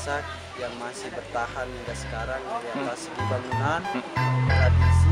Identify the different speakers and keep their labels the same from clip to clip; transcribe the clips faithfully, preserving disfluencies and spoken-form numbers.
Speaker 1: Sasak yang masih bertahan hingga sekarang di atas segi bangunan, tradisi.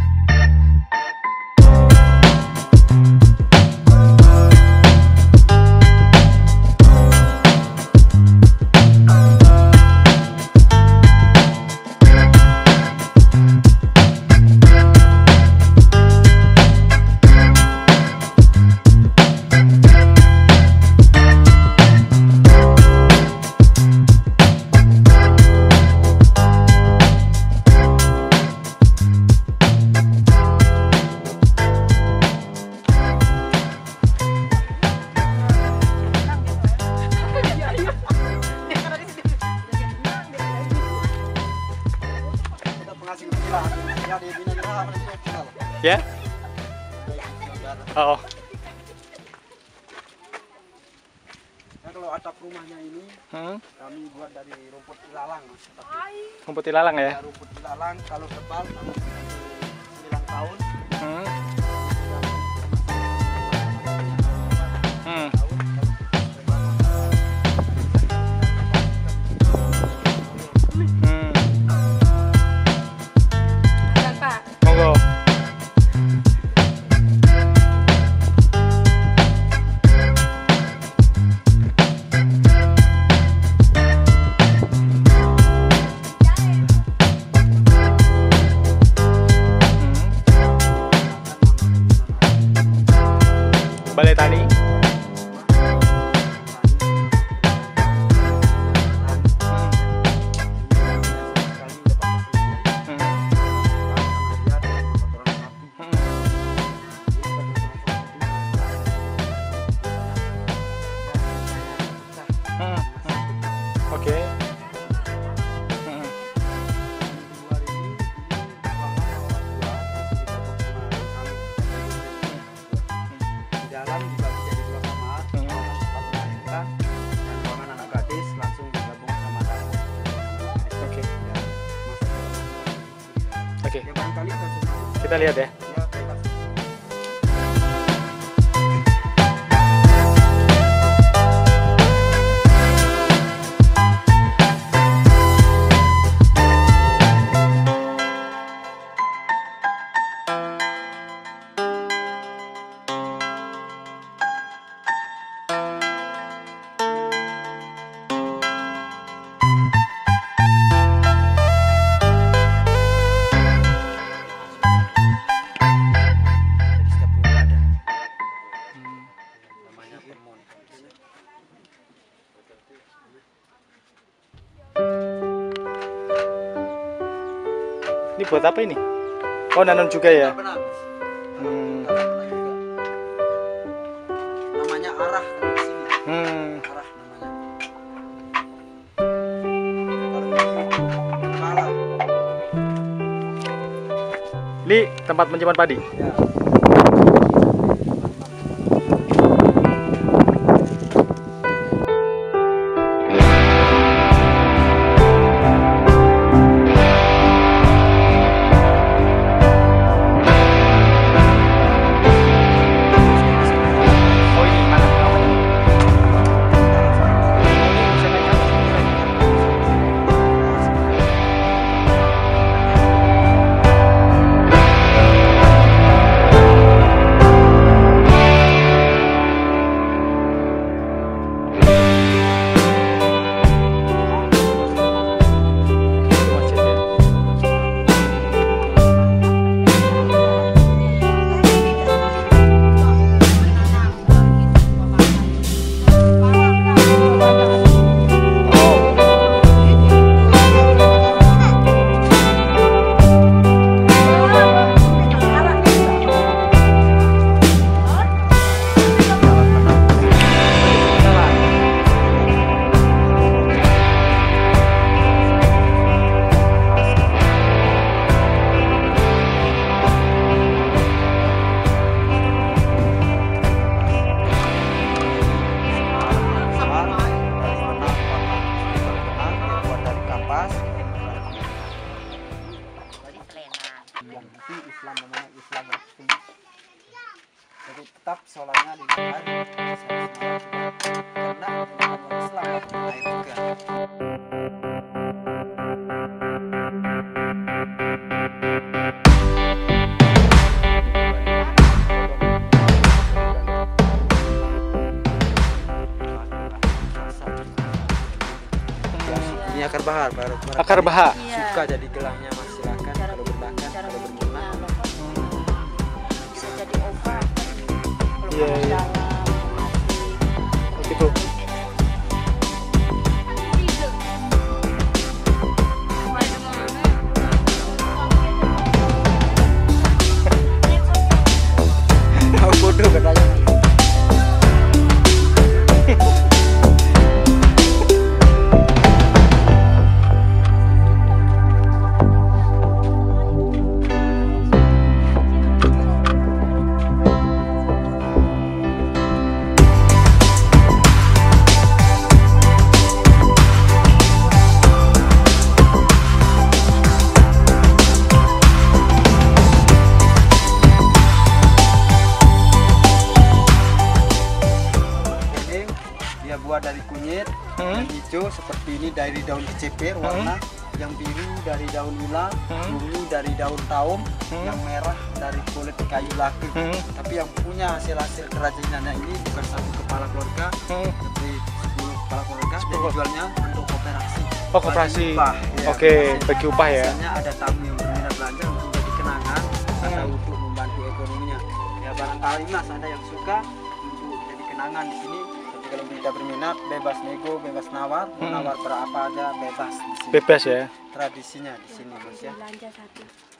Speaker 2: Ya? Oh.
Speaker 1: Nah, kalau atap rumahnya ini hmm? kami buat dari rumput ilalang, Mas.
Speaker 2: Rumput ilalang ya?
Speaker 1: Ya, rumput ilalang kalau tebal kami sembilan tahun.
Speaker 2: Hmm. Hmm. Hmm. Monggo. Balai tani. Oke.
Speaker 1: Dalam dibagi jadi dua kamar, ruangan tempat melahirkan dan ruangan anak gadis langsung digabung sama dapur.
Speaker 2: Oke.
Speaker 1: Ya,
Speaker 2: Oke.
Speaker 1: ya barangkali langsung masuk.
Speaker 2: Kita lihat ya.
Speaker 1: Ya, bebas.
Speaker 2: Ini buat apa ini? Oh, nanam juga ya?
Speaker 1: Benar, Mas.
Speaker 2: Hmm.
Speaker 1: Benar juga. Namanya arah kalau di sini.
Speaker 2: Hmm.
Speaker 1: Arah namanya. Kalau kepala.
Speaker 2: Ini tempat menyimpan padi.
Speaker 1: Ya. tetap sholatnya di luar karena Islam air juga. Ini akar bahar, baru
Speaker 2: Akar baha.
Speaker 1: suka jadi gelangnya mas, silakan kalau berbakat, kalau berminat.
Speaker 3: Bisa jadi obat. Kalau
Speaker 2: Iya,
Speaker 3: panas
Speaker 2: iya.
Speaker 3: dalam,
Speaker 2: Begitu.
Speaker 1: Aku bodoh katanya. Dia buat dari kunyit,
Speaker 2: Hmm.
Speaker 1: yang hijau seperti ini dari daun keceper warna, yang biru dari daun ulang,
Speaker 2: Hmm.
Speaker 1: ungu dari daun taum,
Speaker 2: Hmm.
Speaker 1: yang merah dari kulit kayu laki.
Speaker 2: Hmm.
Speaker 1: Tapi yang punya hasil-hasil kerajinannya ini bukan satu kepala keluarga,
Speaker 2: Hmm.
Speaker 1: tapi sepuluh kepala keluarga. Dan
Speaker 2: Sepuluh.
Speaker 1: jualnya untuk kooperasi.
Speaker 2: Oh, koperasi.
Speaker 1: Bagi upah, ya.
Speaker 2: Oke, bagi upah ya.
Speaker 1: Biasanya ada tamu yang berminat belanja untuk jadi kenangan atau
Speaker 2: Hmm.
Speaker 1: untuk membantu ekonominya. Ya barangkali mas ada yang suka untuk jadi kenangan di sini. Tapi kalau tidak berminat, bebas nego, bebas nawar, mau
Speaker 2: Hmm.
Speaker 1: nawar berapa aja bebas di sini.
Speaker 2: Bebas ya.
Speaker 1: Tradisinya di sini mas ya.
Speaker 3: belanja satu.